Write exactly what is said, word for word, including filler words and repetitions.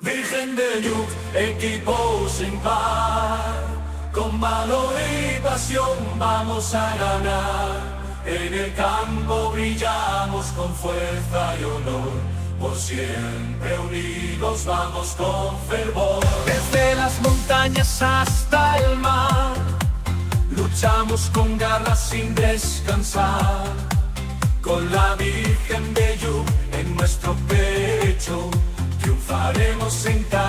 Virgen de Lluc, equipo sin par, con valor y pasión vamos a ganar. En el campo brillamos con fuerza y honor, por siempre unidos vamos con fervor. Desde las montañas hasta el mar, luchamos con garras sin descansar. Con la Virgen de Lluc en nuestro pecho, triunfaremos en cada